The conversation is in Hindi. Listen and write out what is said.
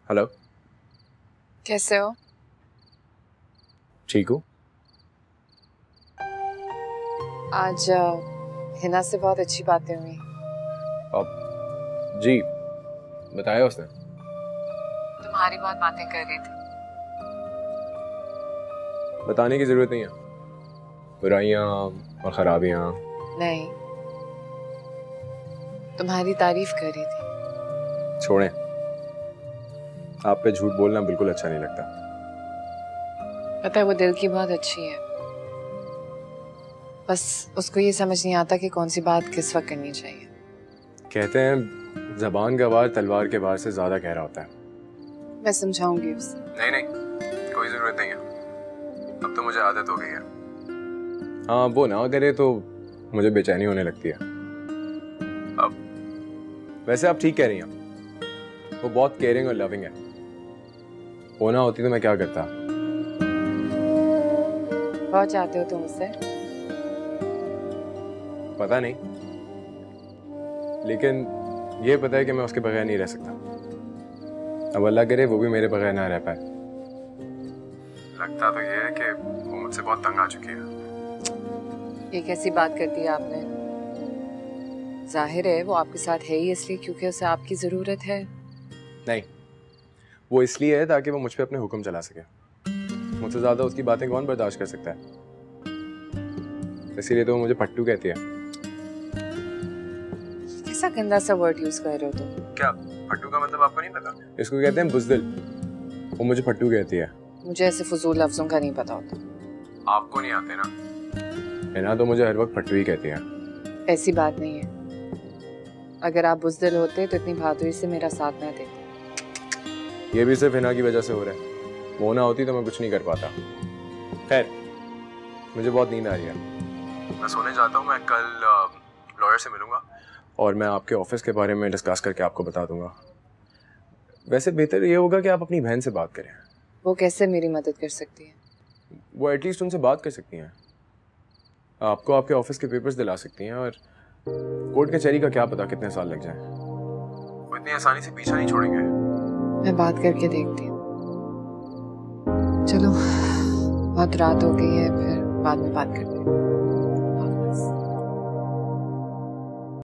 हेलो। कैसे हो? ठीक हूँ। आज हिना से बहुत अच्छी बातें हुई। अब जी बताया उसने। तुम्हारी बहुत बातें कर रही थी। बताने की जरूरत नहीं है। बुराइयां और खराबियां। नहीं, तुम्हारी तारीफ कर रही थी। छोड़ें, आप पे झूठ बोलना बिल्कुल अच्छा नहीं लगता। पता है वो दिल की बहुत अच्छी है, बस उसको ये समझ नहीं आता कि कौन सी बात किस वक्त करनी चाहिए। कहते हैं जबान का वार तलवार के वार से ज्यादा गहरा होता है। मैं समझाऊंगी उसे। नहीं नहीं, कोई जरूरत नहीं है। अब तो मुझे आदत हो गई है। हाँ, वो ना करे तो मुझे बेचैनी होने लगती है। अब वैसे आप ठीक कह रही हैं, वो बहुत केयरिंग और लविंग है। वो ना होती तो मैं क्या करता। बहुत चाहते हो तुम उसे? पता नहीं, लेकिन ये पता है कि मैं उसके बगैर नहीं रह सकता। अब अल्लाह करे वो भी मेरे बगैर ना रह पाए। लगता तो ये है कि वो मुझसे बहुत तंग आ चुकी है। ये कैसी बात कर दी आपने? जाहिर है वो आपके साथ है ही इसलिए क्योंकि उसे आपकी जरूरत है। नहीं, वो इसलिए है ताकि वो मुझ पे अपने हुक्म चला सके। मुझसे ज्यादा उसकी बातें कौन बर्दाश्त कर सकता है। इसीलिए तो वो मुझे पट्टू कहती है। कैसा गंदा सा वर्ड यूज कर रहे हो तुम? क्या पट्टू का मतलब आपको नहीं पता? इसको कहते हैं बुज़दिल। वो मुझे पट्टू कहती है। मुझे ऐसे फजूल लफ्जों का नहीं पता होता। आपको नहीं आते ना? है ना, तो मुझे हर वक्त पट्टू ही कहती है। ऐसी बात नहीं है। अगर आप बुज़दिल होते तो इतनी बहादुरी से मेरा साथ ना देते। ये भी सिर्फ हिना की वजह से हो रहा है। वो ना होती तो मैं कुछ नहीं कर पाता। खैर, मुझे बहुत नींद आ रही है, मैं सोने जाता हूँ। मैं कल लॉयर से मिलूंगा और मैं आपके ऑफिस के बारे में डिस्कस करके आपको बता दूंगा। वैसे बेहतर ये होगा कि आप अपनी बहन से बात करें। वो कैसे मेरी मदद कर सकती है? वो एटलीस्ट उनसे बात कर सकती हैं, आपको आपके ऑफिस के पेपर्स दिला सकती हैं, और कोर्ट कचहरी का क्या पता कितने साल लग जाए। वो इतनी आसानी से पीछा नहीं छोड़ेंगे। मैं बात करके देखती हूँ। चलो, बहुत रात हो गई है, फिर बाद में बात करते हैं।